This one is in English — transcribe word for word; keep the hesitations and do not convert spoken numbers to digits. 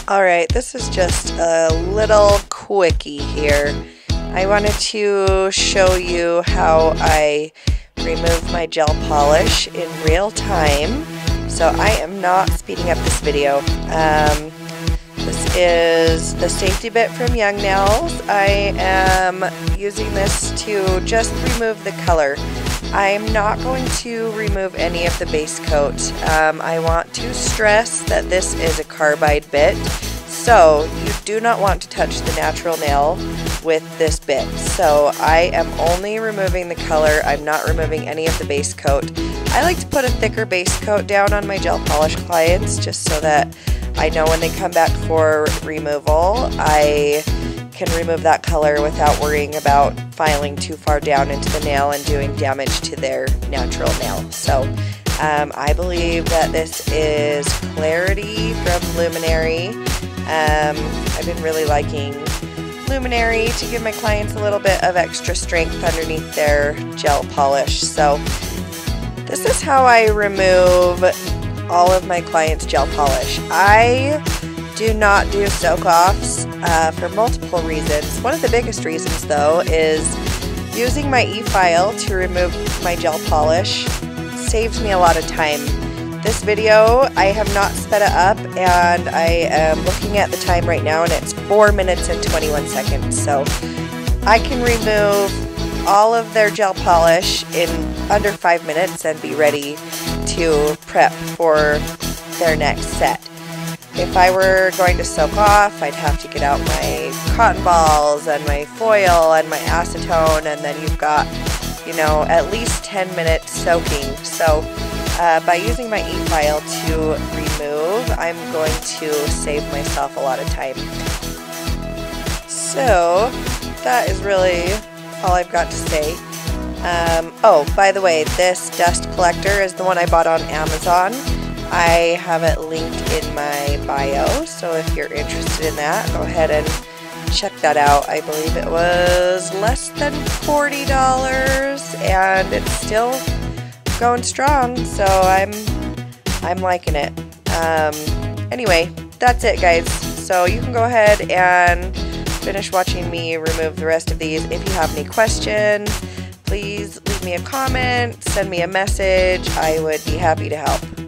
Alright, this is just a little quickie here. I wanted to show you how I remove my gel polish in real time. So I am not speeding up this video. Um, this is the safety bit from Young Nails. I am using this to just remove the color. I'm not going to remove any of the base coat. Um, I want to stress that this is a carbide bit, so you do not want to touch the natural nail with this bit. So I am only removing the color. I'm not removing any of the base coat. I like to put a thicker base coat down on my gel polish clients just so that I know when they come back for removal, I can remove that color without worrying about filing too far down into the nail and doing damage to their natural nail. So um, I believe that this is Clarity from Luminary. Um, I've been really liking Luminary to give my clients a little bit of extra strength underneath their gel polish. So this is how I remove all of my clients' gel polish. I do not do soak-offs uh, for multiple reasons. One of the biggest reasons, though, is using my e-file to remove my gel polish saves me a lot of time. This video, I have not sped it up, and I am looking at the time right now, and it's four minutes and twenty-one seconds. So I can remove all of their gel polish in under five minutes and be ready to prep for their next set. If I were going to soak off, I'd have to get out my cotton balls and my foil and my acetone, and then you've got, you know, at least ten minutes soaking. So uh, by using my e-file to remove, I'm going to save myself a lot of time. So that is really all I've got to say. Um, oh, by the way, this dust collector is the one I bought on Amazon. I have it linked in my bio, so if you're interested in that, go ahead and check that out. I believe it was less than forty dollars, and it's still going strong, so I'm I'm liking it. Um, anyway, that's it, guys. So you can go ahead and finish watching me remove the rest of these. If you have any questions, please leave me a comment, send me a message. I would be happy to help.